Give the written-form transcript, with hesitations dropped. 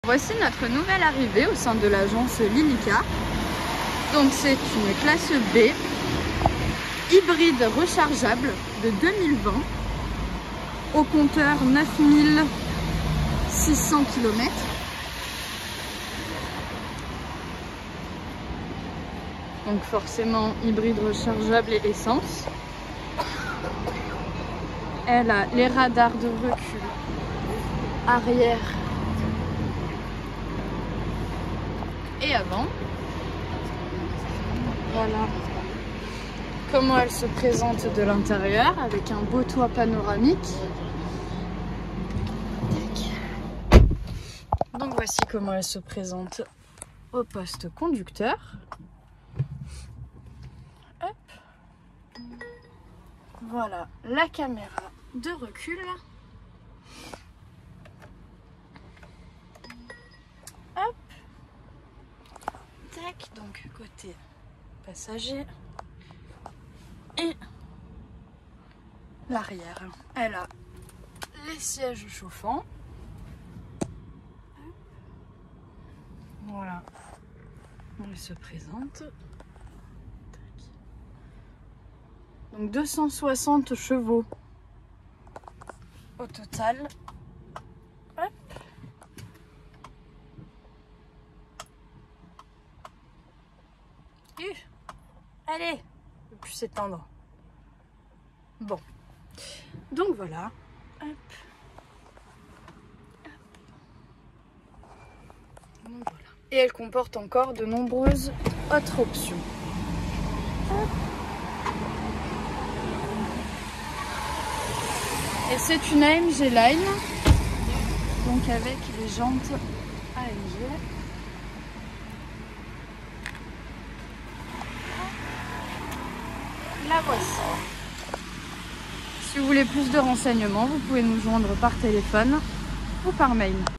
Voici notre nouvelle arrivée au sein de l'agence Lilica. Donc c'est une classe B, hybride rechargeable de 2020, au compteur 9600 km. Donc forcément hybride rechargeable et essence. Elle a les radars de recul arrière et avant. Voilà comment elle se présente de l'intérieur avec un beau toit panoramique. Donc voici comment elle se présente au poste conducteur. Hop. Voilà la caméra de recul. Hop. Tac, donc côté passager. Et l'arrière. Elle a les sièges chauffants. Voilà. Elle se présente. Donc 260 chevaux au total. Hop. Allez, je peux plus s'étendre. Bon. Donc voilà. Hop. Donc voilà. Et elle comporte encore de nombreuses autres options. Hop. Et c'est une AMG Line, donc avec les jantes AMG. La voici. Si vous voulez plus de renseignements, vous pouvez nous joindre par téléphone ou par mail.